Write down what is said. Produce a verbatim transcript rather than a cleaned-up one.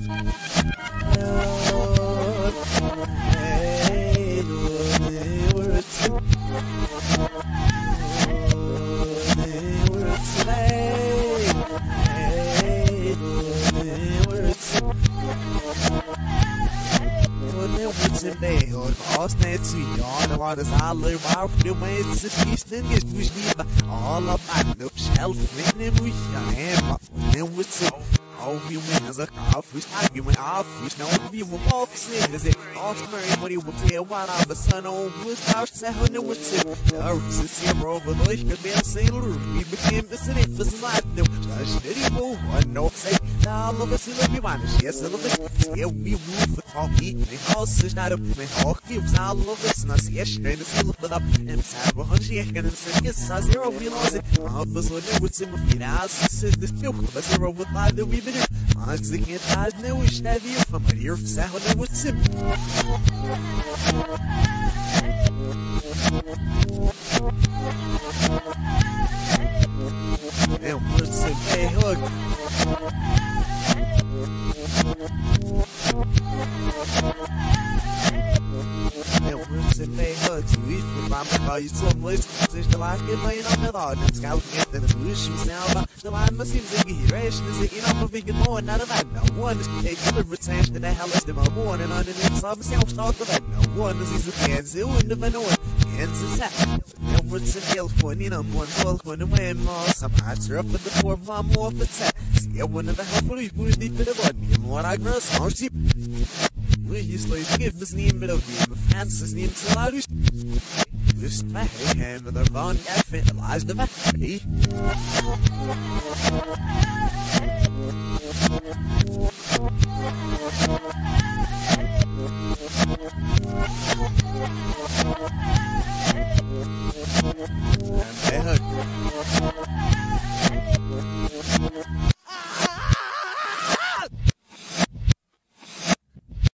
All about the shelf, and we am and what's it? All you wins a coffee, you went off, you know, you were off, is it? All everybody will tell what I'm a son on was house, seven, and what's it? The reasons here over the lake, the man sailor, we became the city for some life, no, just didn't move, one no say, all of us in the one, yes, a little bit, yeah, we move for coffee, the house is not a man, all cubes, all of us, and I see a strain of fill it up, and Sarah, one she can say, yes, I zero, we lost it, all of us were with him, and I said this milk, but zero would lie that we been once again, I know we should have you from my ear, sound and what's him. And what's it, hey, hug. And what's it, hey, hug. To eat with my mother, you told me to the life, get my own method, and scout get the wish you sound about the line must seem to be rational, is it enough of it more, not of that. No one is taking the retention to the hell is the morning underneath some self talk of that. No one is easy hands, it wouldn't have been no one. Hands is that. Now what's in California, I'm one twelve when away more. Some hats are up at the four, one more for that. Still one of the helpful, you push deep in the body, and what I grow, small sheep. We used to give this name of the Francis name to loud. Just my hand with a bond, I fertilized the battery.